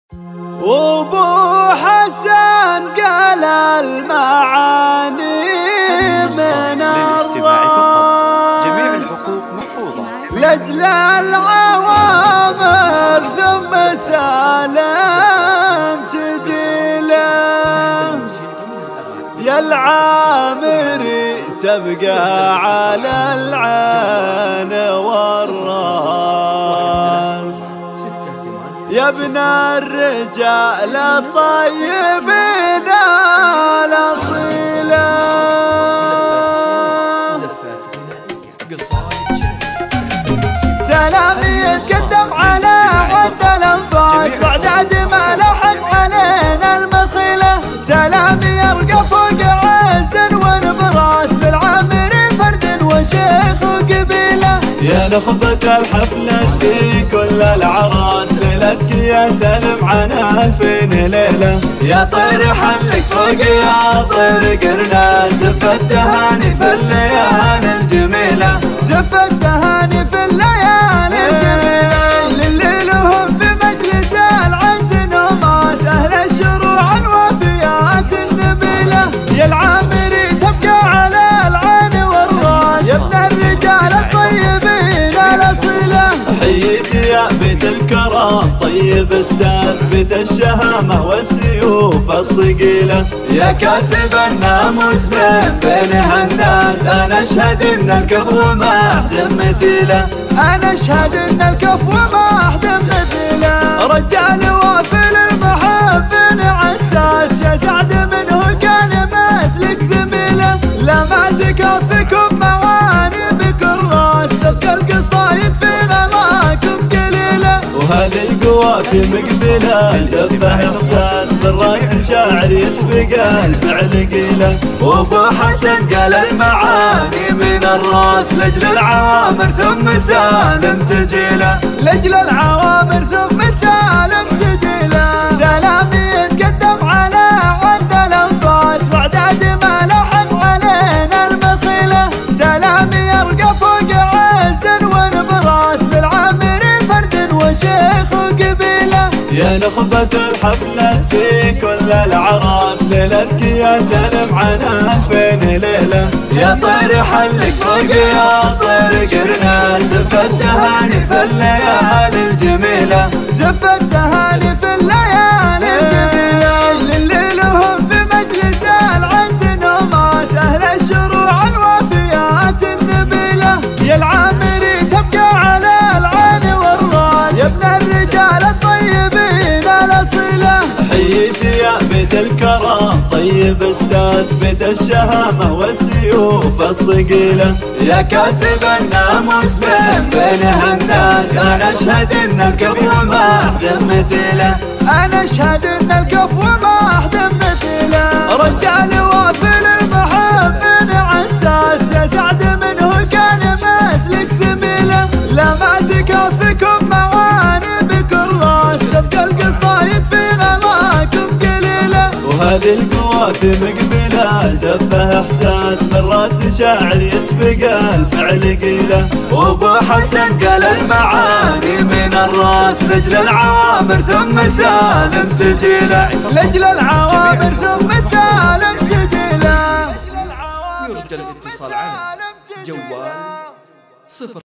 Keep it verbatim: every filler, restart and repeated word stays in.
وابو حسن قال المعاني من الراس، جميع الحقوق محفوظة لأجل العوامر ثم سالم تجيله. يا العامري تبقى على العين والراس، يا ابن الرجال الطيبين الأصيلة. سلامي يتقدم على عد الأنفاس وعداد ما لحق علينا المخيلة. سلامي يرقى فوق عز ونبراس بالعامري فرد وشيخ وقبيلة. يا نخبة الحفلة في كل العراس، ليلتك يا سلم عن ألفين ليلة. يا طير حملك فوق يا طير قرناس، زف التهاني في الليالي الجميلة، زف التهاني في الليالي الجميلة. للي لهم في مجلس العز نوماس، أهل الشروع الوفيات النبيلة. يا العامري تبقى على العين والراس، يا ابن الرجال الطيبين الأصيلة. حييتي يا بيت الكرم طيب الساس، بيت الشهامة والسيوف الصقيلة. يا كاسب الناموس من بينها الناس، أنا أشهد إن الكفو ما أحد مثيله، أنا أشهد إن الكفو ما أحد مثيله. رجال وافل المحب عساس، يا سعد منه كان مثلك زميله. لا ما تكفيكم معاني بكراس، تبقى القصايد في غلاكم قليلة. وهذه القوافي مقبلة زفه إحساس، بالراس شاعر يسبق الفعل قيله. وابو حسن قال المعاني من الراس، لأجل العوامر ثم سالم تجيله، لأجل العوامر ثم سالم تجيله. سلامي يتقدم على عد الأنفاس وعداد ما لحق علينا المخيلة. سلامي يرقى فوق عز ونبراس بالعامري فرد وشيخ وقبيلة. يا نخبة الحفلة في كل العراس، ليلتك يا سلم عن ألفين ليلة. يا طير حلك فوق يا طير قرناس، زف التهاني في الليالي الجميلة، زف التهاني في الليالي الجميلة. للي لهم في مجلس العز نوماس، أهل الشروع الوفيات النبيلة. يا العامري تبقى على العين والراس، يا ابن الرجال الطيبين الأصيلة. حييتي يا بيت الكرم طيب الساس، بيت الشهامة والسيوف الصقيلة. يا كاسب الناموس من بينها الناس، أنا أشهد إن الكفو ما أحد مثيله، أنا أشهد إن الكفو ما أحد مثيله. رجال وافل المحب عساس، يا سعد منه كان مثلك زميله. لا ما تكفيكم معاني بكراس، تبقى القصايد في غلاكم قليلة. وهذه القوافي مقبلة زفه إحساس، بالراس شاعر يسبق الفعل قيله. وابو حسن قال المعاني من الراس، لأجل العوامر ثم سالم تجيله، لأجل العوامر ثم سالم تجيله. يرجى الاتصال على جوال صفر